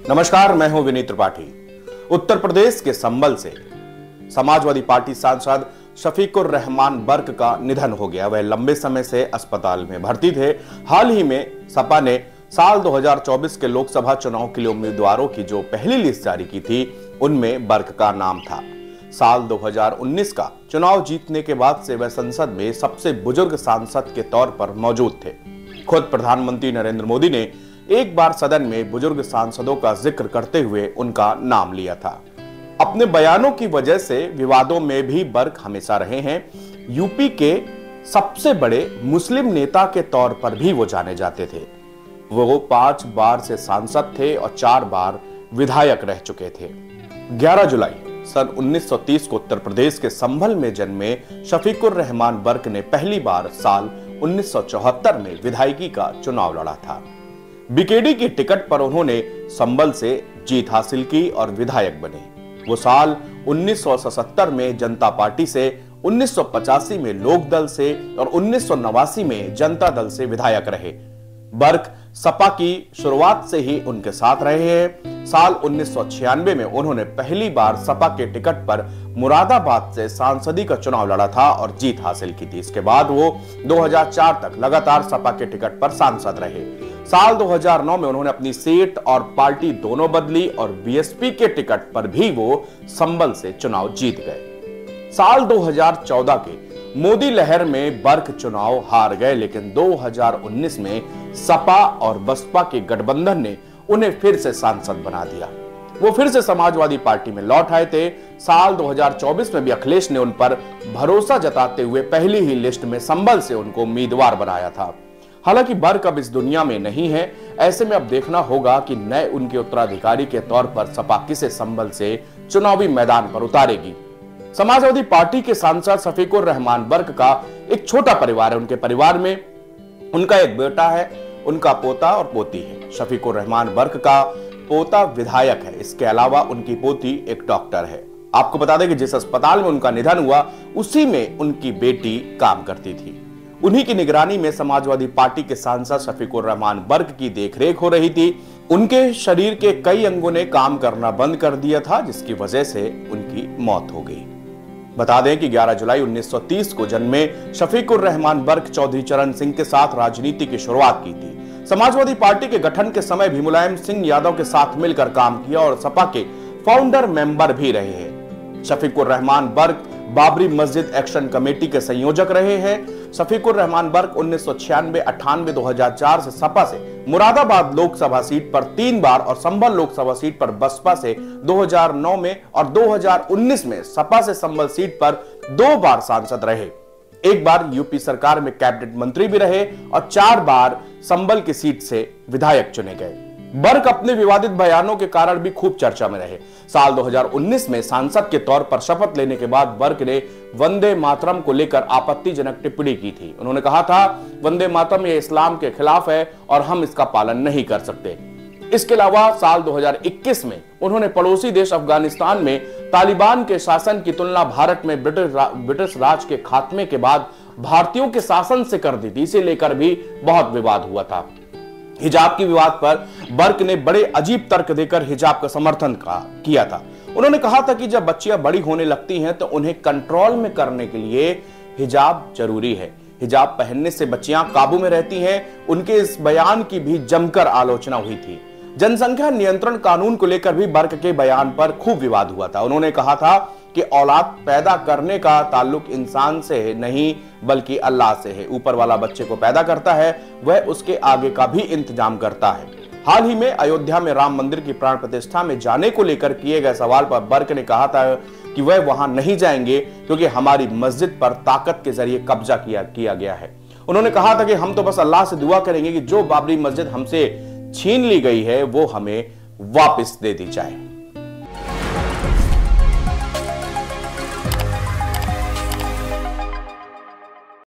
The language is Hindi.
नमस्कार, मैं हूं विनीत त्रिपाठी। उत्तर प्रदेश के संभल से समाजवादी पार्टी सांसद शफीकुर रहमान बर्क का निधन हो गया। वह लंबे समय से अस्पताल में भर्ती थे। हाल ही में सपा ने साल 2024 के लोकसभा चुनाव के लिए उम्मीदवारों की जो पहली लिस्ट जारी की थी, उनमें बर्क का नाम था। साल 2019 का चुनाव जीतने के बाद से वह संसद में सबसे बुजुर्ग सांसद के तौर पर मौजूद थे। खुद प्रधानमंत्री नरेंद्र मोदी ने एक बार सदन में बुजुर्ग सांसदों का जिक्र करते हुए उनका नाम लिया था। अपने बयानों की वजह से विवादों में भी बर्क हमेशा रहे हैं। यूपी के सबसे बड़े मुस्लिम नेता के तौर पर भी वो जाने जाते थे। वो 5 बार से सांसद थे और 4 बार विधायक रह चुके थे। 11 जुलाई सन 1930 को उत्तर प्रदेश के संभल में जन्मे शफीकुर रहमान बर्क ने पहली बार साल 1974 में विधायकी का चुनाव लड़ा था। बीकेडी की टिकट पर उन्होंने संभल से जीत हासिल की और विधायक बने। वो साल 1977 में जनता पार्टी से, 1985 में लोक दल से और 1989 में जनता दल से विधायक रहे। बर्क सपा की शुरुआत से ही उनके साथ रहे हैं। साल 1996 में उन्होंने पहली बार सपा के टिकट पर मुरादाबाद से सांसदी का चुनाव लड़ा था और जीत हासिल की थी। इसके बाद वो 2004 तक लगातार सपा के टिकट पर सांसद रहे। साल 2009 में उन्होंने अपनी सीट और पार्टी दोनों बदली और बीएसपी के टिकट पर भी वो संभल से चुनाव जीत गए। साल 2014 के मोदी लहर में बर्क चुनाव हार गए, लेकिन 2019 में सपा और बसपा के गठबंधन ने उन्हें फिर से सांसद बना दिया। वो फिर से समाजवादी पार्टी में लौट आए थे। साल 2024 में भी अखिलेश ने उन पर भरोसा जताते हुए पहली ही लिस्ट में संभल से उनको उम्मीदवार बनाया था। हालांकि बर्क अब इस दुनिया में नहीं है। ऐसे में अब देखना होगा कि नए उनके उत्तराधिकारी के तौर पर सपा किसे संभल से चुनावी मैदान पर उतारेगी। समाजवादी पार्टी के सांसद शफीकुर रहमान बर्क का एक छोटा परिवार है। उनके परिवार में उनका एक बेटा है, उनका पोता और पोती है। शफीकुर रहमान बर्क का पोता विधायक है। इसके अलावा उनकी पोती एक डॉक्टर है। आपको बता दें कि जिस अस्पताल में उनका निधन हुआ, उसी में उनकी बेटी काम करती थी। उन्हीं की निगरानी में समाजवादी पार्टी के सांसद शफीकुर रहमान बर्क की देखरेख हो रही थी। उनके शरीर के कई अंगों ने काम करना बंद कर दिया था, जिसकी वजह से उनकी मौत हो गई। बता दें कि 11 जुलाई 1930 को जन्मे शफीकुर रहमान बर्क चौधरी चरण सिंह के साथ राजनीति की शुरुआत की थी। समाजवादी पार्टी के गठन के समय भी मुलायम सिंह यादव के साथ मिलकर काम किया और सपा के फाउंडर मेंबर भी रहे हैं। शफीकुर रहमान बर्क बाबरी मस्जिद एक्शन कमेटी के संयोजक रहे हैं। शफीकुर रहमान बर्क 1996, 98, 2004 से सपा से मुरादाबाद लोकसभा सीट पर 3 बार और संभल लोकसभा सीट पर बसपा से 2009 में और 2019 में सपा से संभल सीट पर 2 बार सांसद रहे। एक बार यूपी सरकार में कैबिनेट मंत्री भी रहे और 4 बार संभल की सीट से विधायक चुने गए। बर्क अपने विवादित बयानों के कारण भी खूब चर्चा में रहे। साल 2019 में सांसद के तौर पर शपथ लेने के बाद बर्क ने वंदे मातरम को लेकर आपत्तिजनक टिप्पणी की थी। उन्होंने कहा था, वंदे मातरम ये इस्लाम के खिलाफ है और हम इसका पालन नहीं कर सकते। इसके अलावा साल 2021 में उन्होंने पड़ोसी देश अफगानिस्तान में तालिबान के शासन की तुलना भारत में ब्रिटिश राज के खात्मे के बाद भारतीयों के शासन से कर दी थी। इसे लेकर भी बहुत विवाद हुआ था। हिजाब के विवाद पर बर्क ने बड़े अजीब तर्क देकर हिजाब का समर्थन किया था। उन्होंने कहा था कि जब बच्चियां बड़ी होने लगती हैं तो उन्हें कंट्रोल में करने के लिए हिजाब जरूरी है। हिजाब पहनने से बच्चियां काबू में रहती हैं। उनके इस बयान की भी जमकर आलोचना हुई थी। जनसंख्या नियंत्रण कानून को लेकर भी बर्क के बयान पर खूब विवाद हुआ था। उन्होंने कहा था कि औलाद पैदा करने का ताल्लुक इंसान से है नहीं, बल्कि अल्लाह से है। ऊपर वाला बच्चे को पैदा करता है, वह उसके आगे का भी इंतजाम करता है। हाल ही में अयोध्या में राम मंदिर की प्राण प्रतिष्ठा में जाने को लेकर किए गए सवाल पर बर्क ने कहा था कि वह वहां नहीं जाएंगे क्योंकि हमारी मस्जिद पर ताकत के जरिए कब्जा किया गया है। उन्होंने कहा था कि हम तो बस अल्लाह से दुआ करेंगे कि जो बाबरी मस्जिद हमसे छीन ली गई है वो हमें वापस दे दी जाए।